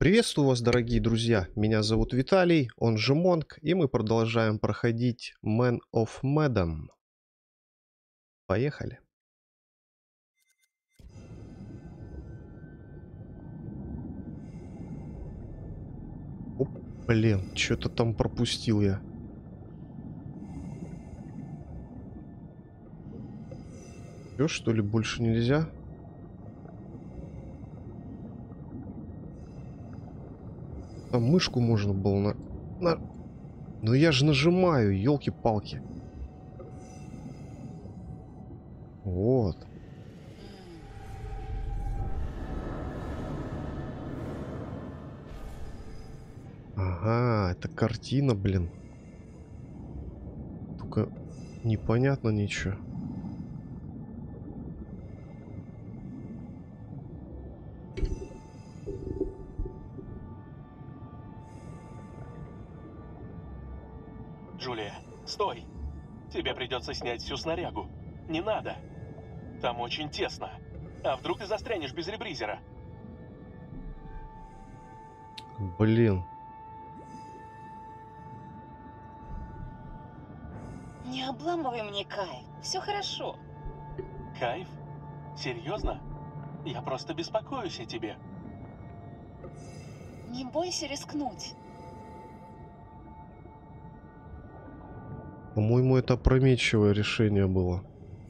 Приветствую вас, дорогие друзья! Меня зовут Виталий, он же Монк, и мы продолжаем проходить Man of Medan. Поехали! Оп, блин, что-то там пропустил я. Все, что ли, больше нельзя? Там мышку можно было Но я же нажимаю, елки-палки. Вот. Ага, это картина, блин. Только непонятно ничего. Джулия, стой! Тебе придется снять всю снарягу. Не надо. Там очень тесно. А вдруг ты застрянешь без ребризера? Блин. Не обламывай мне кайф. Все хорошо. Кайф? Серьезно? Я просто беспокоюсь о тебе. Не бойся рискнуть. По-моему, это опрометчивое решение было.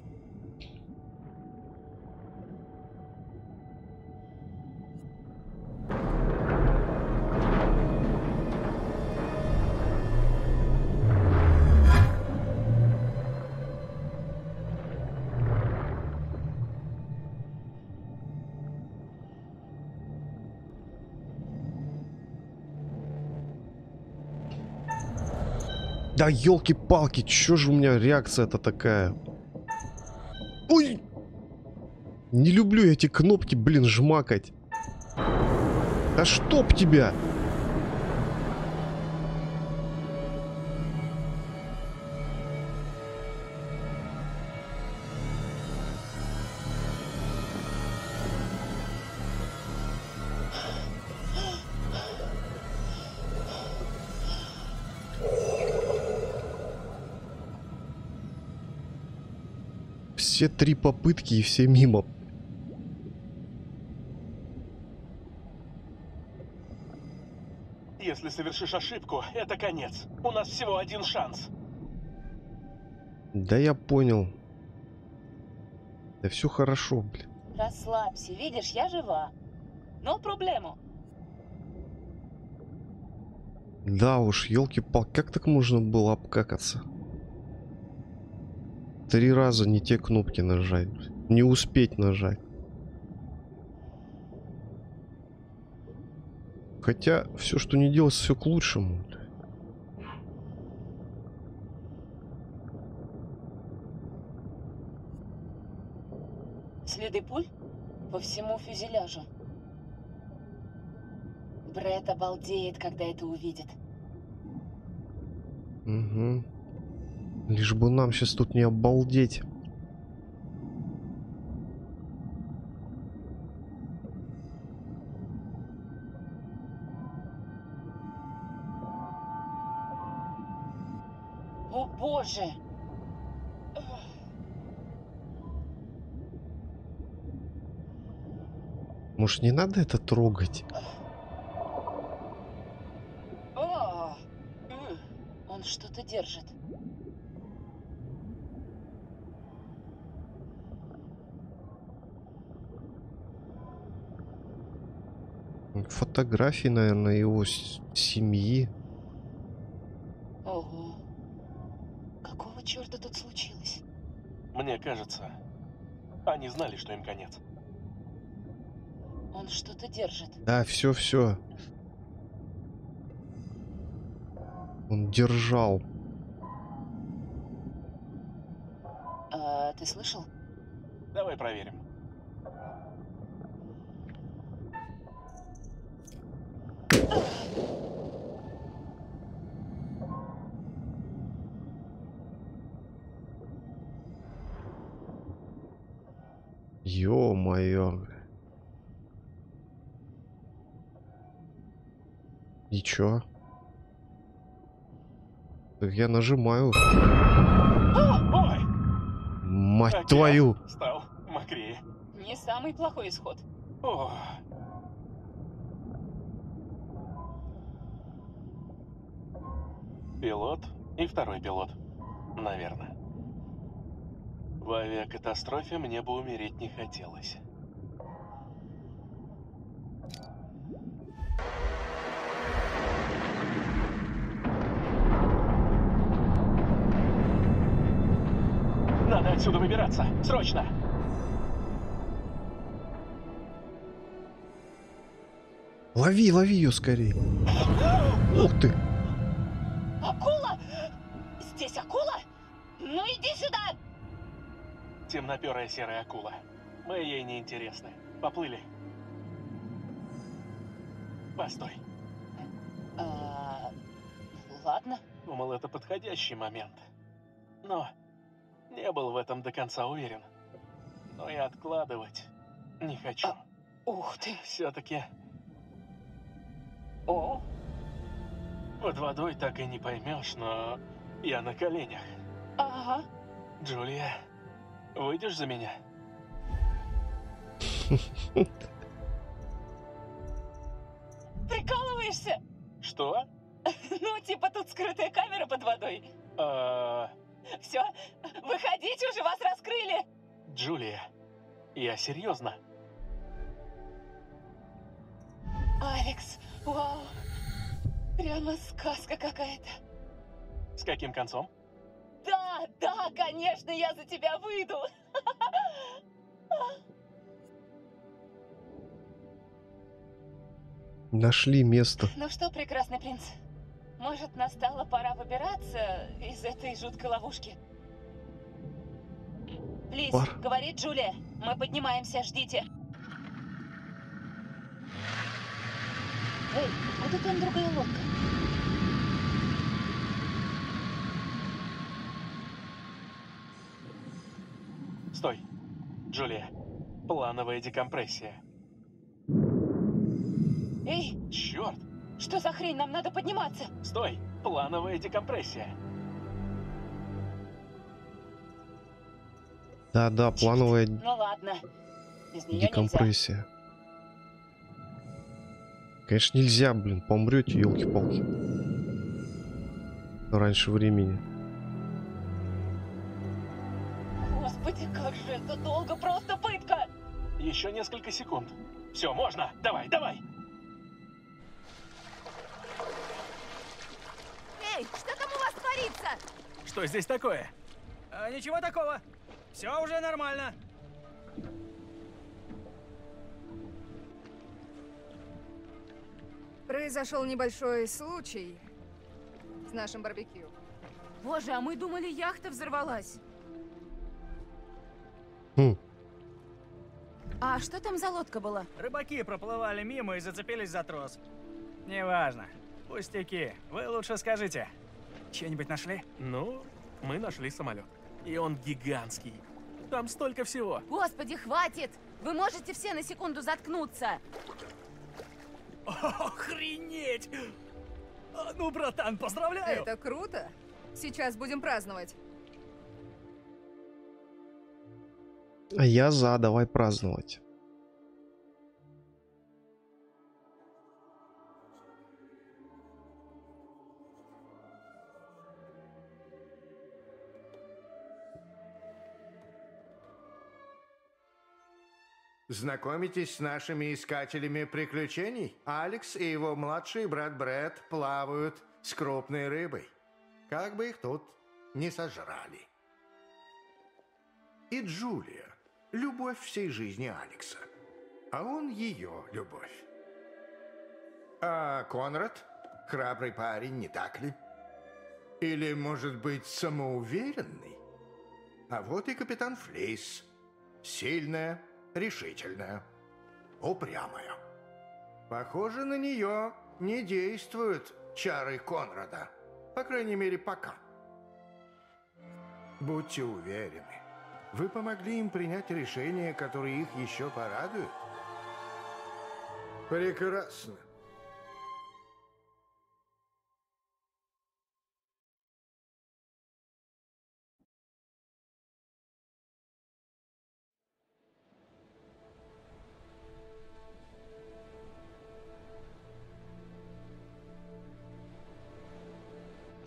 Да елки-палки, чё же у меня реакция-то такая? Ой! Не люблю эти кнопки, блин, жмакать. Да чтоб тебя! Все 3 попытки и все мимо. Если совершишь ошибку, это конец. У нас всего один шанс. Да я понял. Да все хорошо, блин. Расслабься, видишь, я жива. Но проблему. Да уж, елки-палки, как так можно было обкакаться? 3 раза не те кнопки нажать. Не успеть нажать. Хотя, все, что не делается, все к лучшему. Следы пуль по всему фюзеляжу. Брэд обалдеет, когда это увидит. Угу. Лишь бы нам сейчас тут не обалдеть. О боже! Может, не надо это трогать? О! Он что-то держит. Фотографии, наверное, его семьи. Ого. Какого черта тут случилось? Мне кажется, они знали, что им конец. Он что-то держит. Да, все. Он держал. А, ты слышал? Давай проверим. Ё-моё. И чё? Так я нажимаю. Ой! Мать Океан твою! стал мокрее. Не самый плохой исход. О. Пилот и второй пилот. Наверное. В авиакатастрофе мне бы умереть не хотелось. Надо отсюда выбираться. Срочно! Лови, лови ее скорее. Ух ты! Акула! Здесь акула? Ну иди сюда! Темноперая серая акула. Мы ей не интересны. Поплыли. Постой. Ладно. Думал, это подходящий момент. Но не был в этом до конца уверен. Но и откладывать не хочу. Ух ты. Все-таки О, под водой так и не поймешь, но я на коленях. ага. Джулия, выйдешь за меня? Прикалываешься? Что? Ну, типа тут скрытая камера под водой. Все, выходите уже, вас раскрыли. Джулия, я серьезно. Алекс, вау. Прямо сказка какая-то. С каким концом? Да, конечно, я за тебя выйду. Нашли место. Ну что, прекрасный принц, может, настала пора выбираться из этой жуткой ловушки? Плиз, Пар. говорит Джулия, мы поднимаемся, ждите. Эй, откуда там другая лодка? Стой. Джулия, плановая декомпрессия. Эй, Черт! что за хрень, нам надо подниматься. Стой! Плановая декомпрессия. Да, плановая Ну ладно, без нее нельзя. декомпрессия. Конечно, нельзя, блин, помрете, елки-палки. Раньше времени. Господи, как же это долго, просто пытка. Еще несколько секунд. Все, можно. Давай, давай. Эй, что там у вас творится? Что здесь такое? Ничего такого. Все уже нормально. Произошел небольшой случай с нашим барбекю. Боже, а мы думали, яхта взорвалась. Хм. А что там за лодка была? Рыбаки проплывали мимо и зацепились за трос. Неважно. Пустяки. Вы лучше скажите. Что-нибудь нашли? Ну, мы нашли самолет. И он гигантский. Там столько всего. Господи, хватит! Вы можете все на секунду заткнуться? Охренеть! Ну, братан, поздравляю! Это круто. Сейчас будем праздновать. А я за, давай праздновать. Знакомитесь с нашими искателями приключений? Алекс и его младший брат Брэд плавают с крупной рыбой. Как бы их тут не сожрали. И Джулия – любовь всей жизни Алекса. А он ее любовь. А Конрад – храбрый парень, не так ли? Или, может быть, самоуверенный? А вот и капитан Флейс. Сильная, решительная, упрямая. Похоже, на нее не действуют чары Конрада. По крайней мере, пока. Будьте уверены, вы помогли им принять решение, которое их еще порадует. Прекрасно.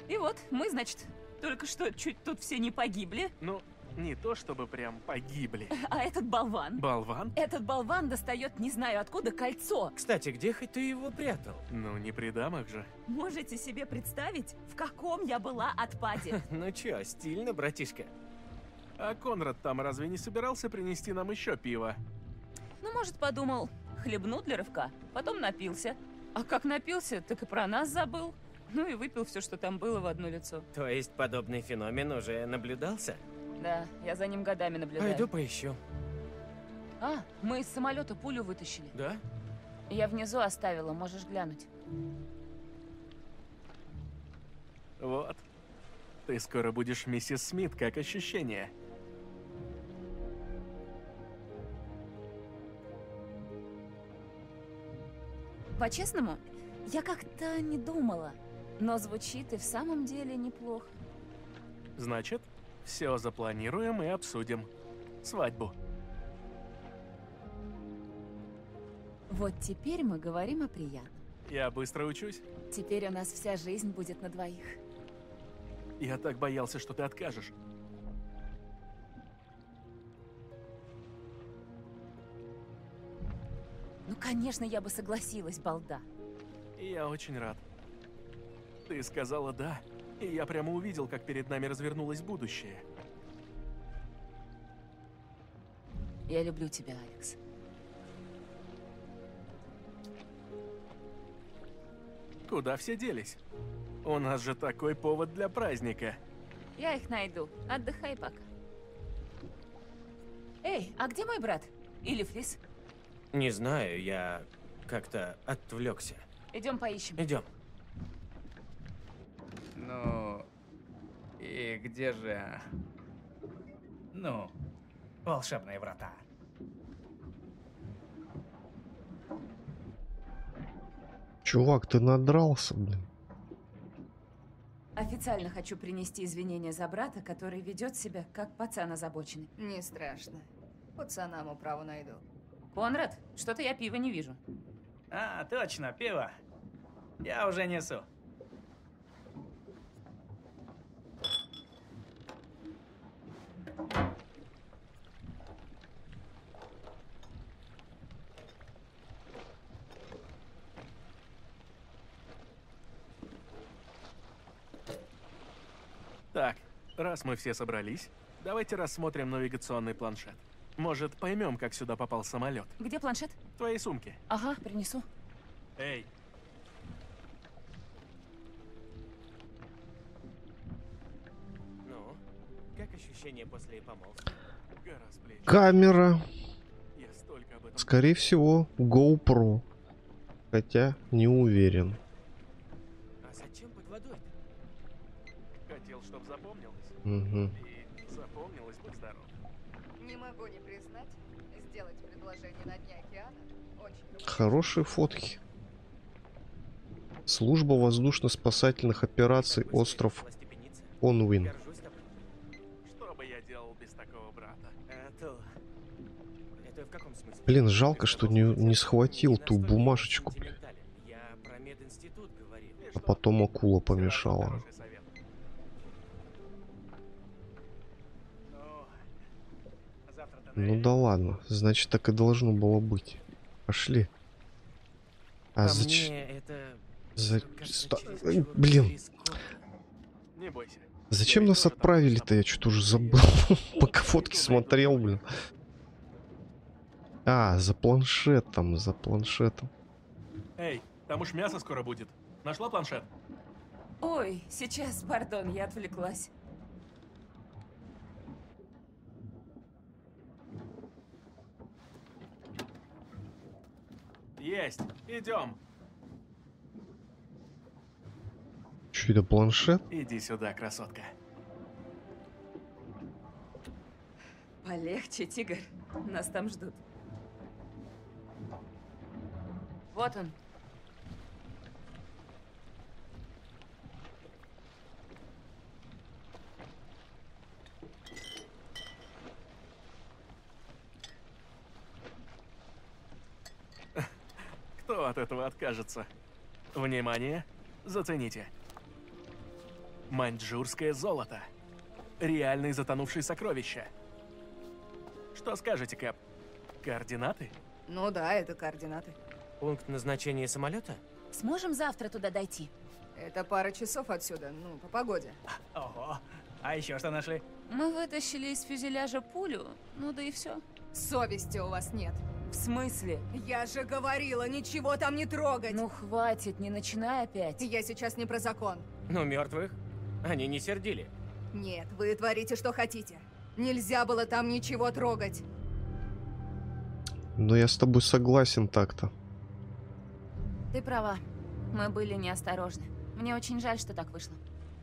И вот, мы, значит, только что чуть тут все не погибли, Ну, не то чтобы прям погибли. а этот болван... Болван? Этот болван достает не знаю откуда кольцо. Кстати, где хоть ты его прятал? Ну, не при дамах же. Можете себе представить, в каком я была отпаде? Ну чё, стильно, братишка? А Конрад там разве не собирался принести нам еще пиво? Ну, может, подумал, хлебну для рывка, потом напился. А как напился, так и про нас забыл. Ну и выпил все, что там было, в одно лицо. То есть подобный феномен уже наблюдался? Да, я за ним годами наблюдаю. Пойду поищу. А, мы из самолета пулю вытащили. Да? Я внизу оставила, можешь глянуть. Вот. Ты скоро будешь миссис Смит, как ощущение? По-честному, я как-то не думала. Но звучит и в самом деле неплохо. Значит, все запланируем и обсудим. Свадьбу. Вот теперь мы говорим о приятном. Я быстро учусь. Теперь у нас вся жизнь будет на двоих. Я так боялся, что ты откажешь. Ну, конечно, я бы согласилась, балда. И я очень рад. Ты сказала «да», и я прямо увидел, как перед нами развернулось будущее. Я люблю тебя, Алекс. Куда все делись? У нас же такой повод для праздника. Я их найду. Отдыхай пока. Эй, а где мой брат? Или Флис? Не знаю, я как-то отвлекся. Идем поищем. Идем. Ну, и где же... Ну, волшебные врата? Чувак, ты надрался, блин. Официально хочу принести извинения за брата, который ведет себя как пацан озабоченный. Не страшно. Пацанам управу найду. Конрад, что-то я пива не вижу. А, точно, пиво. Я уже несу. Так, раз мы все собрались, давайте рассмотрим навигационный планшет. Может, поймем, как сюда попал самолет. Где планшет? В твоей сумке. Ага, принесу. Эй, Ну, как ощущение после помолвки? гора с плеч. Камера. Я столько об этом... Скорее всего, GoPro. Хотя не уверен. А зачем под водой-то? Хотел, чтоб запомнилось. Угу. И запомнилось, будь здоров. Не могу не признать, сделать предложение на дне океана очень романтично. Хорошие фотки. Служба воздушно-спасательных операций Такой остров смелый степеница. Онвин. Горжусь тобой. Что бы я делал без такого брата? А то... Это в каком смысле? Блин, жалко, что не Ты схватил ту настолько бумажечку, блин. сентиментален. Я про мединститут говорил. И А что? потом акула Всё равно помешала. хороший совет. Ну, завтра-то Ну да ладно, значит так и должно было быть. Пошли. А По зачем? мне это... За- как-то ста- чересчур Блин. рискованно. Не бойся. Зачем Я ведь нас тоже там отправили-то? сам. Я что-то уже забыл. Пока фотки смотрел, блин. А, за планшетом, за планшетом. Эй, там уж мясо скоро будет. Нашла планшет? Ой, сейчас, пардон, я отвлеклась. Есть. Идем. Че это, планшет? Иди сюда, красотка. Полегче, тигр. Нас там ждут. Вот он. Кто от этого откажется? Внимание, зацените. Маньчжурское золото. Реальные затонувшие сокровища. Что скажете, Кэп? Координаты? Ну да, это координаты. Пункт назначения самолета? Сможем завтра туда дойти? Это пара часов отсюда, ну, по погоде. Ого. А еще что нашли? Мы вытащили из фюзеляжа пулю, ну да и все. Совести у вас нет. В смысле? Я же говорила, ничего там не трогать. Ну хватит, не начинай опять. Я сейчас не про закон. Ну, мертвых. Они не сердили. Нет, вы творите, что хотите. Нельзя было там ничего трогать. Но я с тобой согласен так-то. Ты права. Мы были неосторожны. Мне очень жаль, что так вышло.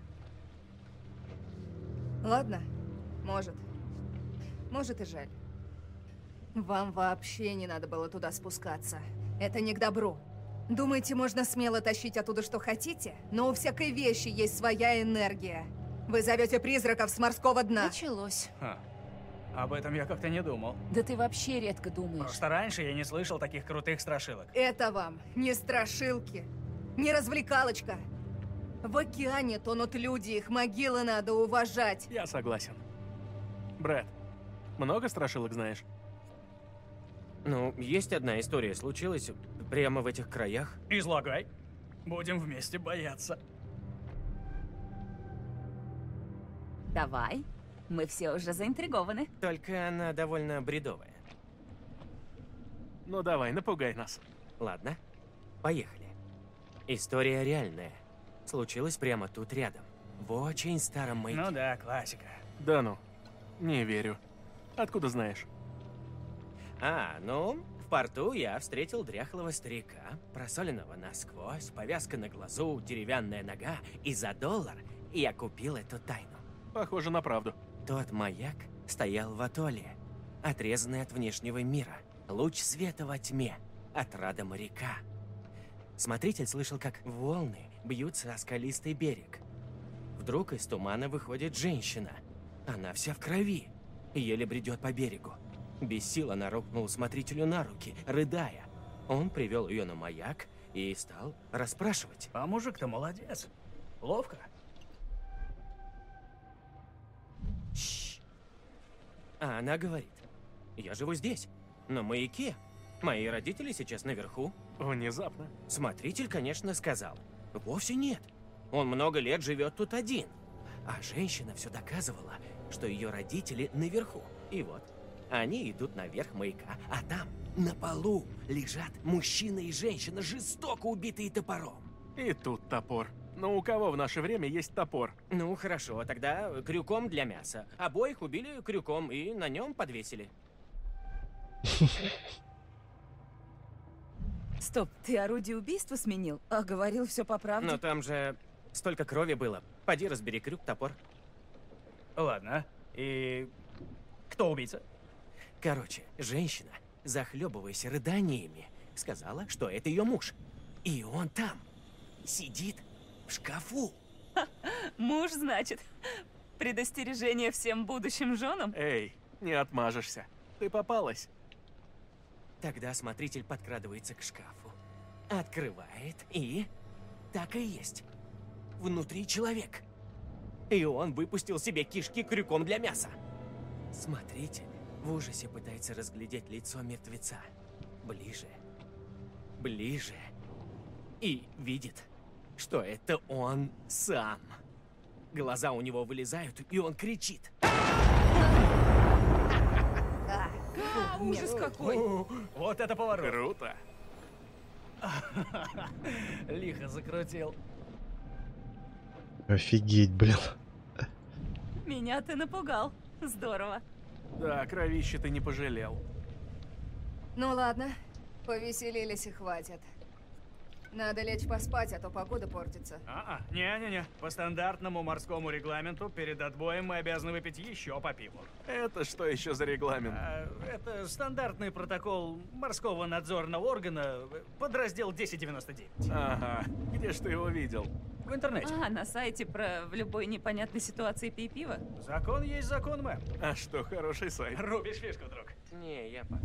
Ладно, может. Может и жаль. Вам вообще не надо было туда спускаться. Это не к добру. Думаете, можно смело тащить оттуда, что хотите? Но у всякой вещи есть своя энергия. Вы зовете призраков с морского дна. Началось. Ха. Об этом я как-то не думал. Да ты вообще редко думаешь. Просто раньше я не слышал таких крутых страшилок. Это вам не страшилки, не развлекалочка. В океане тонут люди, их могилы надо уважать. Я согласен. Брэд, много страшилок знаешь? Ну, есть одна история, случилась прямо в этих краях. Излагай. Будем вместе бояться. Давай. Мы все уже заинтригованы. Только она довольно бредовая. Ну давай, напугай нас. Ладно, поехали. История реальная. Случилась прямо тут рядом. В очень старом маяке. Ну да, классика. Да ну, не верю. Откуда знаешь? Ну, в порту я встретил дряхлого старика, просоленного насквозь, повязка на глазу, деревянная нога, и за $1 я купил эту тайну. Похоже на правду. Тот маяк стоял в атолле, отрезанный от внешнего мира. Луч света во тьме, отрада моряка. Смотритель слышал, как волны бьются о скалистый берег. Вдруг из тумана выходит женщина. Она вся в крови и еле бредет по берегу. Без сил она рухнула смотрителю на руки, рыдая. Он привел ее на маяк и стал расспрашивать. А мужик-то молодец. Ловко. Шш. А она говорит: я живу здесь, на маяке. Мои родители сейчас наверху. Внезапно. Смотритель, конечно, сказал: вовсе нет. Он много лет живет тут один. А женщина все доказывала, что ее родители наверху. И вот, они идут наверх маяка, а там, на полу, лежат мужчина и женщина, жестоко убитые топором. И тут топор. Но у кого в наше время есть топор? Ну, хорошо, тогда крюком для мяса. Обоих убили крюком и на нем подвесили. Стоп, ты орудие убийства сменил? А говорил все по правде? Но там же столько крови было. Поди разбери крюк, топор. Ладно. И кто убийца? Короче, женщина, захлебываясь рыданиями, сказала, что это ее муж. И он там, сидит в шкафу. Муж, значит. Предостережение всем будущим женам? Эй, не отмажешься. Ты попалась. Тогда смотритель подкрадывается к шкафу, открывает и... Так и есть. Внутри человек. И он выпустил себе кишки крюком для мяса. Смотритель в ужасе пытается разглядеть лицо мертвеца. Ближе. Ближе. И видит, что это он сам. Глаза у него вылезают, и он кричит. Ужас какой! Вот это поворот. Круто. Лихо закрутил. Офигеть, блин. Меня ты напугал. Здорово. Да, кровище ты не пожалел. Ну ладно, повеселились и хватит. Надо лечь поспать, а то погода портится. Не-не-не. По стандартному морскому регламенту перед отбоем мы обязаны выпить еще по пиву. Это что еще за регламент? Это стандартный протокол морского надзорного органа, подраздел 1099. Ага, где ж ты его видел? В интернете. На сайте про в любой непонятной ситуации пей пиво? Закон есть закон, мэм. А что, хороший сайт? Рубишь фишку, друг. Не, я пас.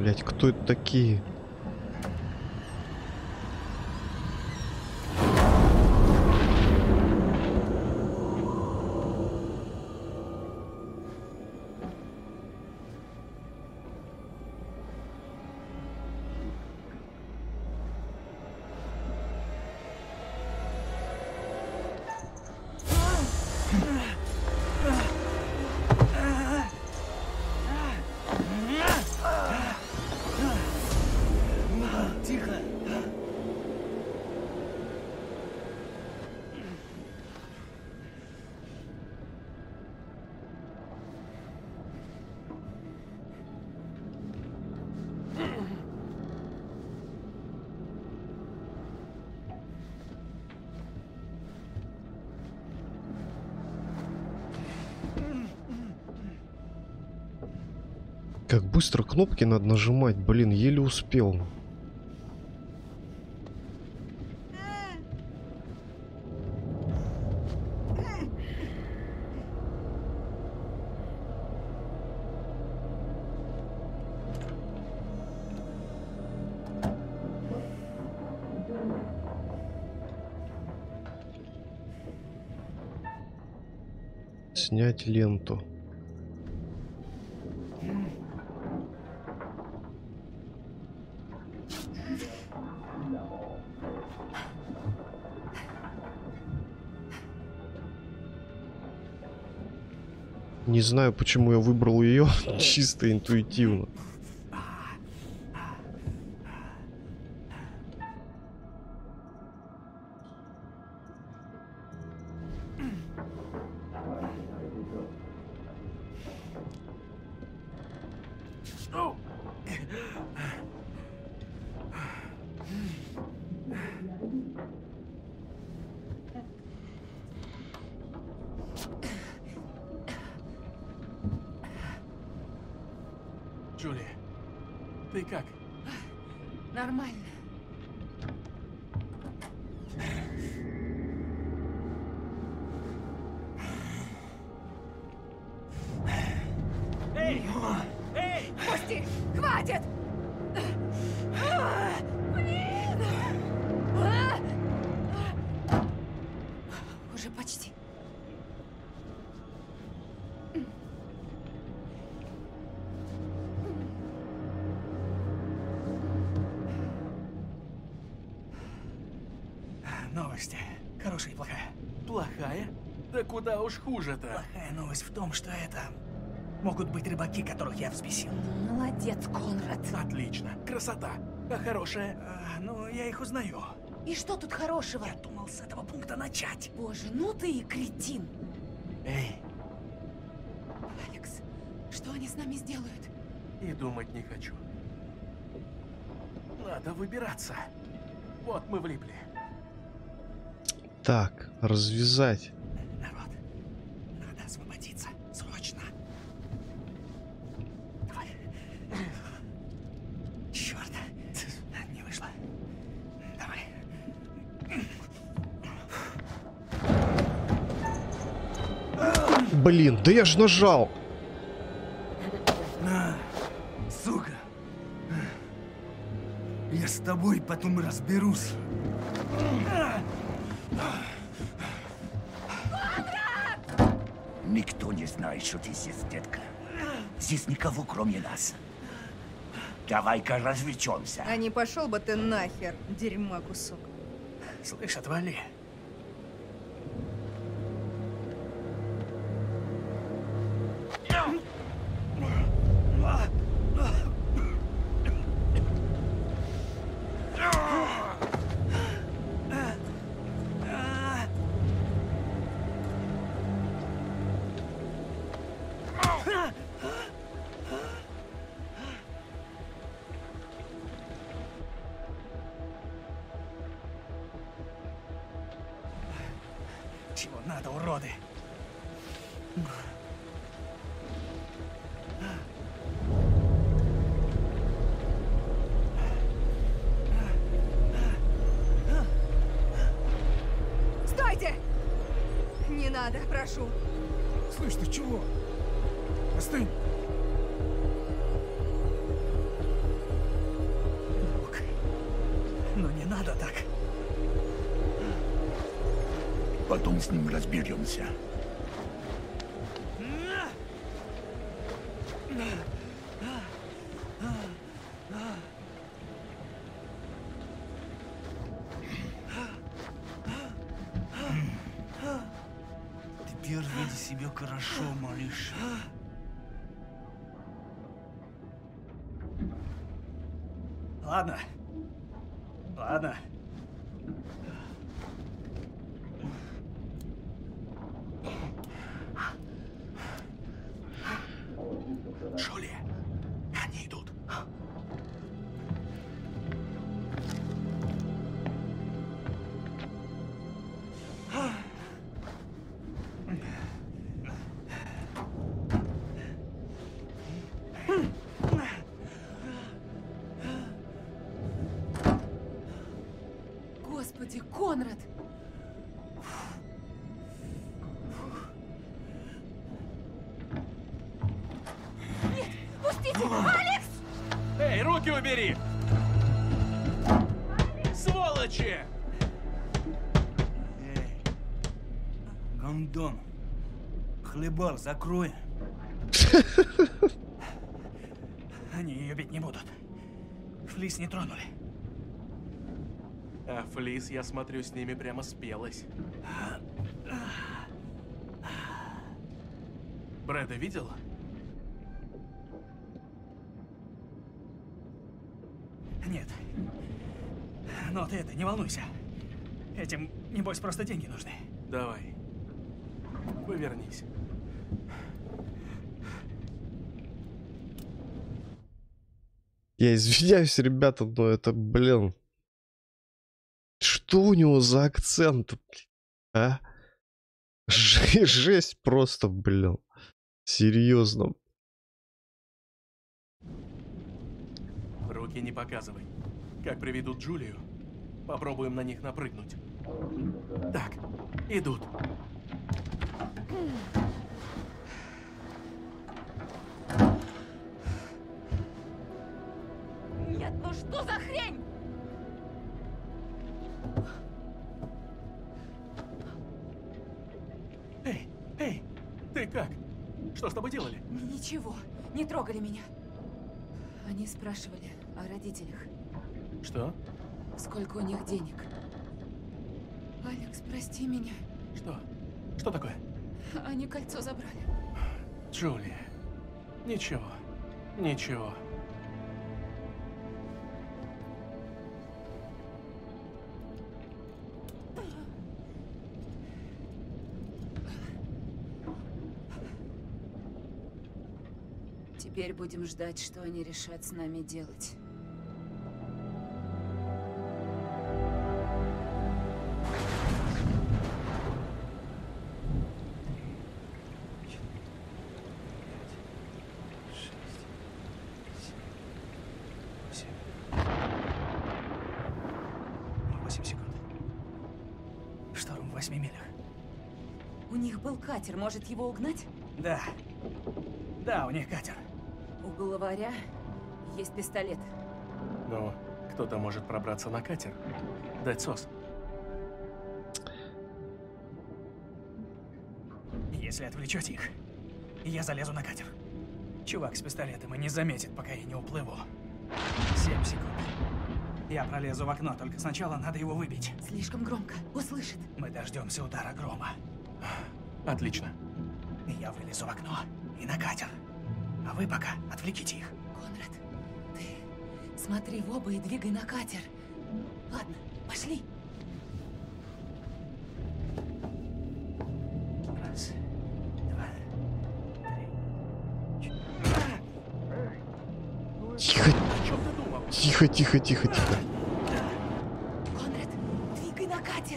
Блять, кто это такие? Как быстро кнопки надо нажимать, блин, еле успел. Снять ленту. Не знаю, почему я выбрал ее, чисто интуитивно. Джулия, ты как? Нормально. Эй! Эй! Пусти! Хватит! Блин! Уже почти. Новости. Хорошая и плохая. Плохая? Да куда уж хуже-то. Плохая новость в том, что это могут быть рыбаки, которых я взбесил. Молодец, Конрад. Отлично. Красота. А хорошая? Ну, я их узнаю. И что тут хорошего? Я думал с этого пункта начать. Боже, ну ты и кретин. Эй, Алекс, что они с нами сделают? и думать не хочу. Надо выбираться. Вот мы влипли. Так, развязать. Народ, надо освободиться. Срочно. Давай. Черт. Не вышло. Давай. Блин, да я ж нажал. На, сука. Я с тобой потом разберусь. Никто не знает, что ты здесь, детка. Здесь никого, кроме нас. Давай-ка развлечемся. А не пошел бы ты нахер, дерьма кусок. Слышь, отвали. Чего надо, уроды? Стойте! Не надо, прошу. Слышь, ты чего? Остынь. надо так. Потом с ним разберемся. Теперь веди себя хорошо, малыш. Ладно. Ладно. Джули, они идут. Господи, Конрад! Нет, пустите! Алекс! Эй, руки убери! Сволочи! Эй, гондон, хлебал закрой. Они ее бить не будут. Флис не тронули. А Флис, я смотрю, с ними прямо спелась. Брэда видел? Нет. Но ты это, не волнуйся. Этим, небось, просто деньги нужны. Давай. Повернись. Я извиняюсь, ребята, но это, блин... Что у него за акцент, блин, а? Жесть просто, блин. Серьезно. Руки не показывай. Как приведут Джулию, попробуем на них напрыгнуть. Так, идут. Нет, ну что за хрень? Эй, эй, ты как? Что с тобой делали? Ничего, не трогали меня. Они спрашивали о родителях. Что? Сколько у них денег? Алекс, прости меня. Что? Что такое? Они кольцо забрали. Джулия. Ничего. Ничего. Теперь будем ждать, что они решат с нами делать. Шторм в 8 милях. У них был катер, может его угнать? Да. Да, у них катер. У главаря есть пистолет. Но кто-то может пробраться на катер. Дать сос. Если отвлечете их, я залезу на катер. Чувак с пистолетом и не заметит, пока я не уплыву. 7 секунд. Я пролезу в окно, только сначала надо его выбить. Слишком громко. Услышит. Мы дождемся удара грома. Отлично. Я вылезу в окно и на катер. А вы пока отвлеките их. Конрад, ты смотри в оба и двигай на катер. Ладно, пошли. Раз, два, три. Тихо, О чем ты думал? тихо, тихо, тихо, тихо. Конрад, двигай на катер.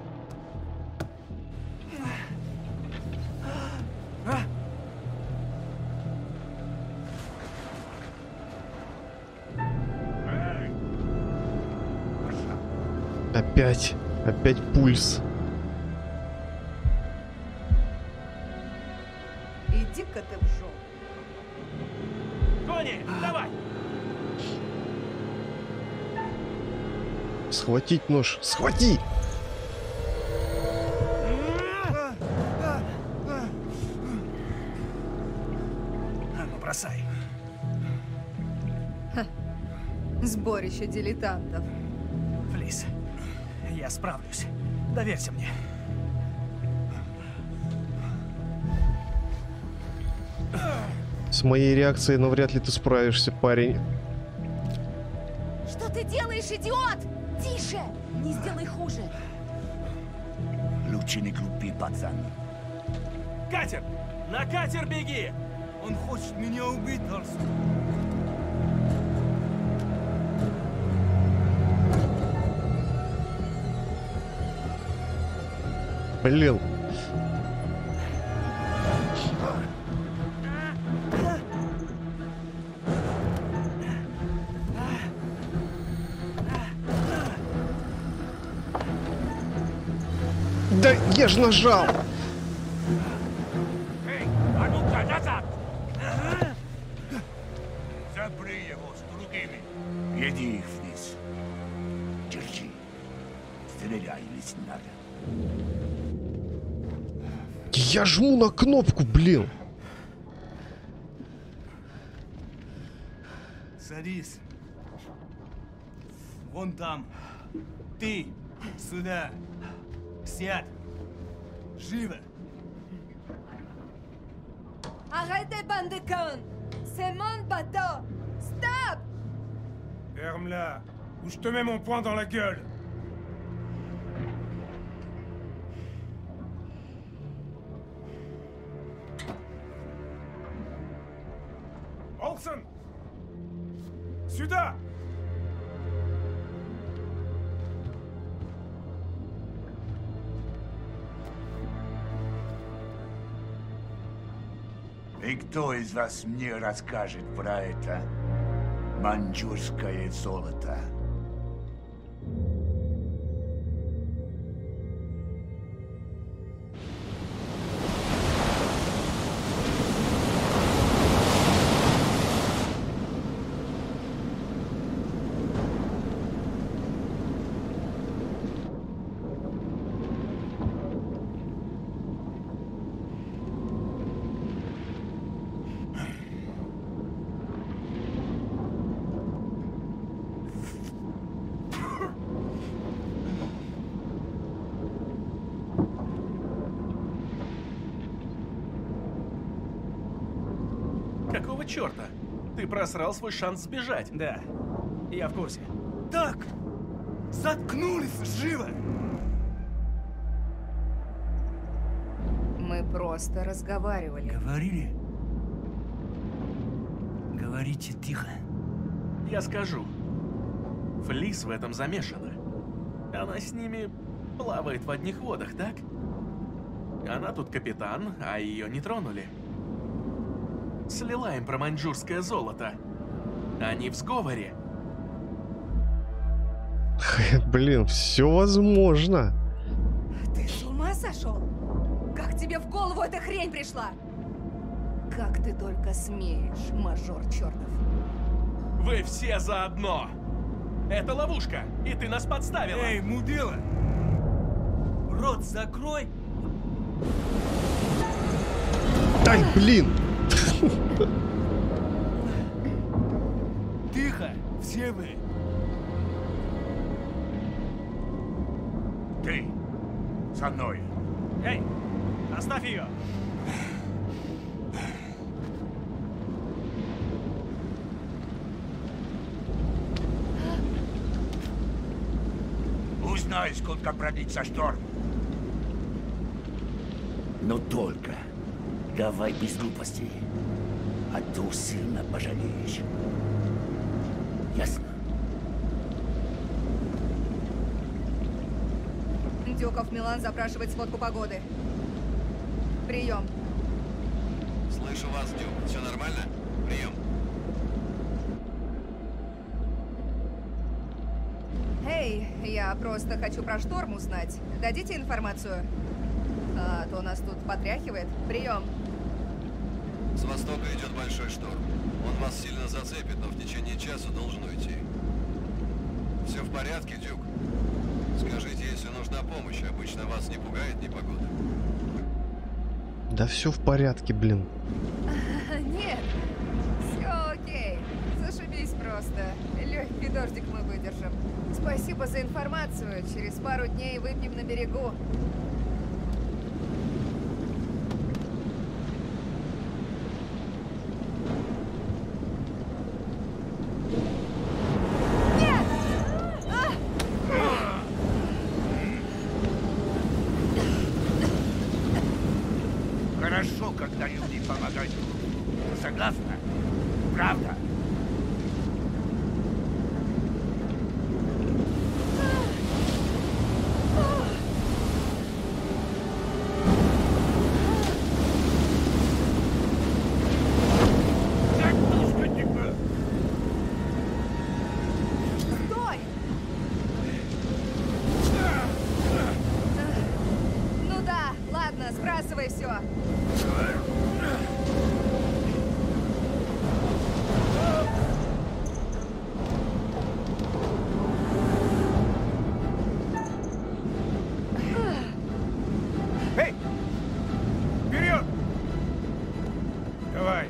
Опять пульс. Иди-ка ты в жопу. Кони, давай! Схватить нож. Схвати! Ну, бросай. Сборище дилетантов. Флис, я справлюсь. Доверься мне. С моей реакцией навряд ли ты справишься, парень. Что ты делаешь, идиот? Тише! Не сделай хуже. Лучше не глупи, пацан. Катер! На катер беги! Он хочет меня убить, Арсен. Блин. Да я ж нажал! Эй, а ну-ка, назад! Запри его с другими. Веди их вниз. Держи. Стреляй, если надо. Я жму на кнопку, блин. Садись. Вон там. Ты сюда. Сядь. Живо. Arrêtez, bande de connes! C'est mon bateau! Stop! Ferme-la, ou je te mets mon poing dans la gueule. Olsen! Сюда! И кто из вас мне расскажет про это маньчжурское золото? Какого черта? Ты просрал свой шанс сбежать. Да, я в курсе. Так! Заткнулись! Живо! Мы просто разговаривали. Говорили? Говорите тихо. Я скажу. Флис в этом замешана. Она с ними плавает в одних водах, так? Она тут капитан, а ее не тронули. Слила им про маньчжурское золото. Они в сговоре. Блин, все возможно. Ты с ума сошел? Как тебе в голову эта хрень пришла? Как ты только смеешь, мажор чертов. Вы все заодно! Это ловушка, и ты нас подставила! Эй, мудила! Рот закрой! Ай, блин! Тихо! Все вы! Ты! За мной! Эй, оставь ее! Узнай, сколько продлится шторм. Но только давай без глупостей, а то сильно пожалеешь. Ясно? Дюков Милан запрашивает сводку погоды. Прием. Слышу вас, Дюк. Все нормально? Прием. Эй, я просто хочу про шторм узнать. Дадите информацию? А то нас тут потряхивает. Прием. С востока идет большой шторм. Он вас сильно зацепит, но в течение часа должен уйти. Все все в порядке, Дюк? Скажите, если нужна помощь, обычно вас не пугает непогода? Да все в порядке, блин. Нет, все окей. Зашибись просто. Легкий дождик мы выдержим. Спасибо за информацию. Через пару дней выпьем на берегу. Хорошо, когда люди помогают. Согласна? Правда? Стой! Ну да, ладно, сбрасывай все. Эй! Вперед! Давай.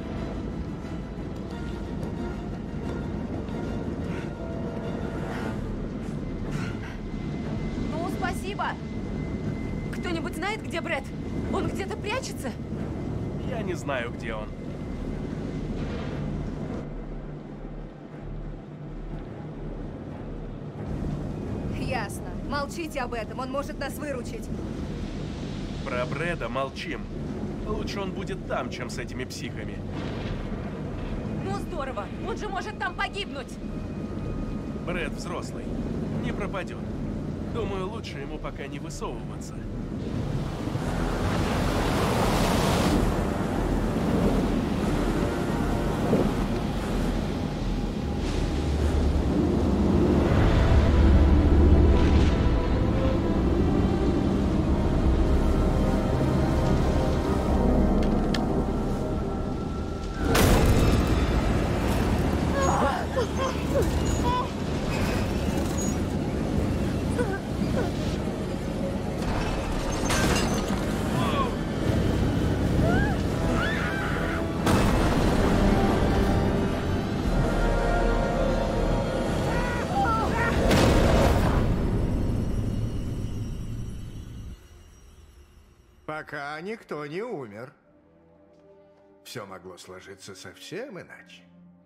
Ну, спасибо. Кто-нибудь знает, где Брэд? Он где-то прячется? Я не знаю, где он. Ясно. Молчите об этом, он может нас выручить. Про Брэда молчим. Лучше он будет там, чем с этими психами. Ну, здорово. Он же может там погибнуть. Брэд взрослый. Не пропадет. Думаю, лучше ему пока не высовываться. Пока никто не умер. Все могло сложиться совсем иначе.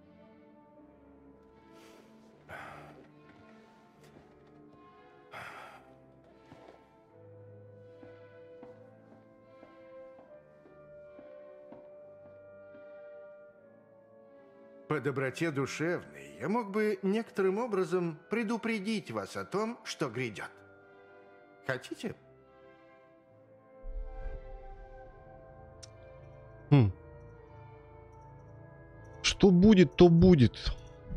По доброте душевной я мог бы некоторым образом предупредить вас о том, что грядет. Хотите? Что будет, то будет.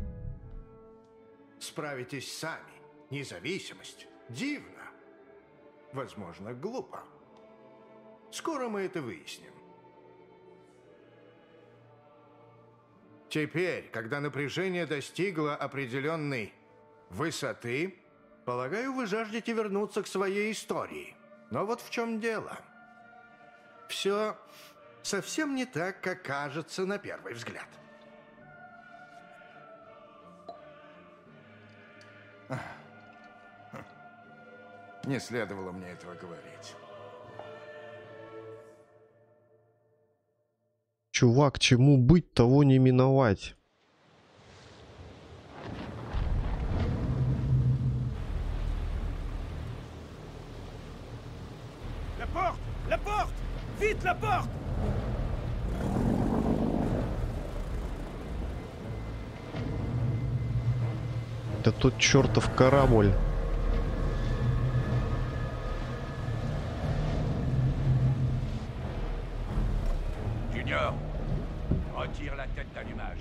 Справитесь сами. Независимость. Дивно. Возможно, глупо. Скоро мы это выясним. Теперь, когда напряжение достигло определенной высоты, полагаю, вы жаждете вернуться к своей истории. Но вот в чем дело. Все совсем не так, как кажется на первый взгляд. Не следовало мне этого говорить. Чувак, чему быть, того не миновать. La porte! La porte! Vite, la porte! Это тот чертов корабль. Junior, retire la tête d'allumage.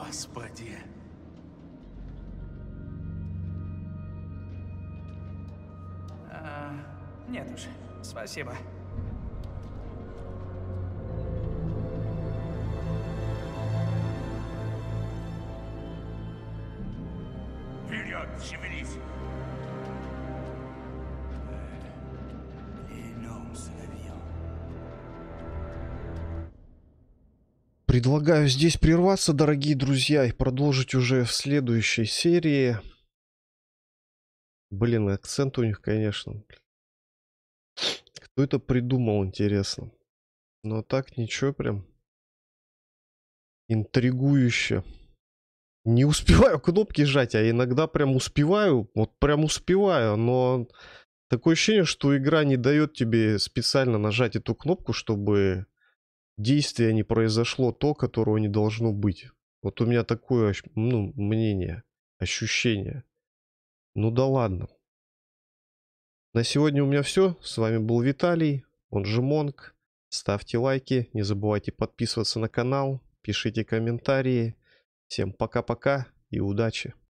Господи. Нет уж, спасибо. Вперед, шевелись! Предлагаю здесь прерваться, дорогие друзья, и продолжить уже в следующей серии. Блин, акцент у них, конечно. Кто это придумал, интересно. Но так ничего прям интригующе. Не успеваю кнопки жать, а иногда прям успеваю. Вот прям успеваю, но такое ощущение, что игра не дает тебе специально нажать эту кнопку, чтобы действие не произошло то, которого не должно быть. Вот у меня такое, ну, мнение, ощущение. Ну да ладно. На сегодня у меня все. С вами был Виталий, он же Монк. Ставьте лайки, не забывайте подписываться на канал, пишите комментарии. Всем пока-пока и удачи.